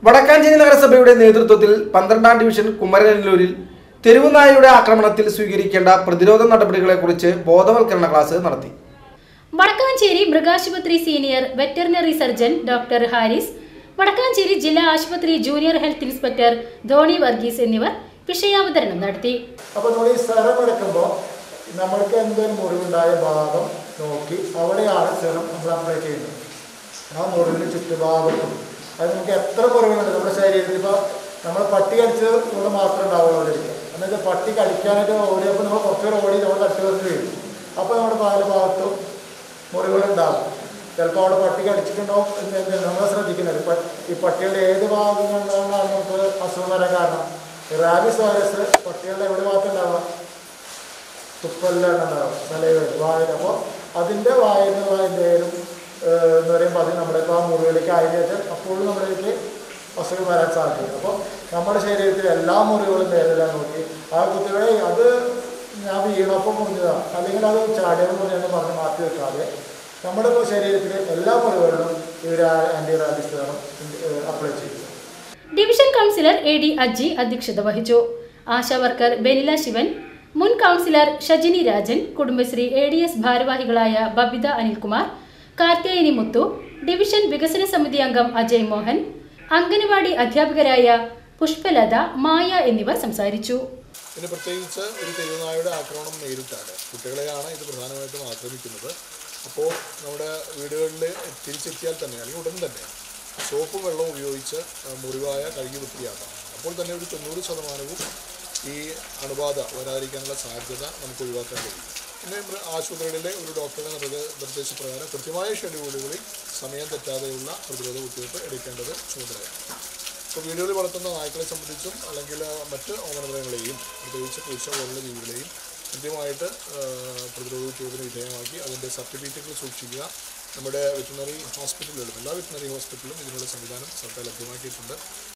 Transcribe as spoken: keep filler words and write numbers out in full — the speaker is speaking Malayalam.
വടക്കാഞ്ചേരി നഗരസഭയുടെ നേതൃത്വത്തിൽ പന്ത്രണ്ടാം ഡിവിഷൻ കുമരനെല്ലൂരിൽ തെരുവുനായയുടെ ആക്രമണത്തിൽ സ്വീകരിക്കേണ്ട പ്രതിരോധ നടപടികളെക്കുറിച്ച് ബോധവൽക്കരണ ക്ലാസ് നടത്തി. വടക്കാഞ്ചേരി മൃഗാശുപത്രി senior veterinary surgeon doctor Haris, Vadakkanchery ജില്ലാ ആശുപത്രി junior health inspector Dhoni Varghese എന്നിവർ വിഷയാവതരണം നടത്തി. അപ്പോൾ നമ്മൾ ഈ സെറം എടുക്കുമ്പോൾ നമ്മൾക്ക് എന്തെങ്കിലും മുറിവുണ്ടായ ഭാഗം നോക്കി അവിടെയാണ് സെറം നമ്മൾ അപ്ലൈ ചെയ്യുന്നത്. ആ മുറിവിന് ചുറ്റുഭാഗത്തും അത് നമുക്ക് എത്ര മുറിവുണ്ട് നമ്മുടെ ശരീരത്തിൽ. ഇപ്പോൾ നമ്മൾ പട്ടി കടിച്ചത് കൊണ്ട് മാത്രം ഉണ്ടാവുള്ളൂ അവിടെ ഇരിക്കുക. എന്നുവെച്ചാൽ പട്ടി കടിക്കാനായിട്ട് ഓടിയപ്പോൾ നമ്മൾ കുറച്ചുകൂടെ ഓടി നമ്മൾ തട്ടി വന്ന് വീഴും. അപ്പോൾ നമ്മുടെ പല ഭാഗത്തും മുറിവുകളുണ്ടാകും. ചിലപ്പോൾ അവിടെ പട്ടി കടിച്ചിട്ടുണ്ടാവും എന്ന് നമ്മൾ ശ്രദ്ധിക്കുന്നത്. ഇപ്പം ഈ പട്ടികളുടെ ഏത് ഭാഗങ്ങളിലാണ് നമുക്ക് അസുഖം വരാൻ കാരണം? റാബിസ് വൈറസ് പട്ടികളുടെ എവിടെ ഭാഗത്ത് ഉണ്ടാവുക? തുപ്പലിലാണ് ഉണ്ടാവുക, തലയിൽ വായിൽ. അപ്പോൾ അതിൻ്റെ വായിൽ നിന്നുള്ള എന്തെങ്കിലും എന്ന് പറയുമ്പോൾ അത് നമ്മുടെ ഇപ്പോൾ ആ മുറിവിലേക്ക് ആയതിനു ശേഷം അപ്പോഴും നമ്മളിലേക്ക് അസുഖം വരാൻ സാധിക്കും. അപ്പോൾ നമ്മുടെ ശരീരത്തിൽ എല്ലാ മുറിവുകളും വേദന നോക്കി ആ കുട്ടികളെ അത് ഞാൻ വീണപ്പം മുറിഞ്ഞതാണ് അല്ലെങ്കിൽ അത് ചാടിയെന്ന് പറഞ്ഞാൽ പറഞ്ഞ് മാറ്റി വെക്കാതെ നമ്മുടെ ശരീരത്തിൽ എല്ലാ മുറിവുകളിലും ഇവർ ആൻറ്റി റാബിസ് അപ്ലൈ ചെയ്തു. Division councillor A D Aji അധ്യക്ഷത വഹിച്ചു. ആശാ വർക്കർ ബെനില ശിവൻ, മുൻ councillor Shajini Rajan, Kudumbashree A D S ഭാരവാഹികളായ ബബിത അനിൽകുമാർ, കാർത്തികേയനി മുത്തു, ഡിവിഷൻ വികസന സമിതി അംഗം അജയ് മോഹൻ, അംഗനവാടി അധ്യാപകരായ പുഷ്പലത, മായ എന്നിവർ സംസാരിച്ചു. ഇതിന് പ്രത്യേകിച്ച് ഒരു തെരുവുനായയുടെ ആക്രമണം നേരിട്ടാണ്. കുട്ടികളെയാണ് ഇത് പ്രധാനമായിട്ടും ആക്രമിക്കുന്നത്. അപ്പോൾ നമ്മുടെ വീടുകളിൽ തിരിച്ചെത്തിയാൽ തന്നെ അല്ലെങ്കിൽ ഉടൻ തന്നെ സോപ്പും വെള്ളവും ഉപയോഗിച്ച് മുറിവായ കഴുകി വൃത്തിയാക്കാം. അപ്പോൾ തന്നെ ഒരു തൊണ്ണൂറ് ശതമാനവും ഈ അണുബാധ വരാതിരിക്കാനുള്ള സാധ്യത നമുക്ക് ഒഴിവാക്കാൻ കഴിയും. പിന്നെ ആശുപത്രികളിലെ ഒരു ഡോക്ടറുടെ നിർദ്ദേശപ്രകാരം കൃത്യമായ ഷെഡ്യൂളുകളിൽ സമയം തെറ്റാതെയുള്ള പ്രതിരോധ കുത്തിവയ്പ്പ് എടുക്കേണ്ടത് ചുമതലയാണ്. ഇപ്പോൾ വീടുകളിൽ വളർത്തുന്ന നായ്ക്കളെ സംബന്ധിച്ചും അല്ലെങ്കിൽ മറ്റ് ഓമനമൃഗങ്ങളെയും പ്രത്യേകിച്ച് പൂച്ച പോലുള്ള ജീവികളെയും കൃത്യമായിട്ട് പ്രതിരോധ കുത്തിവയ്പ്പിന് വിധേയമാക്കി അതിൻ്റെ സർട്ടിഫിക്കറ്റുകൾ സൂക്ഷിക്കുക. നമ്മുടെ വെറ്റിനറി ഹോസ്പിറ്റലുകളിലും എല്ലാ വെറ്റിനറി ഹോസ്പിറ്റലിലും ഇതിനുള്ള സംവിധാനം സർക്കാർ ലഭ്യമാക്കിയിട്ടുണ്ട്.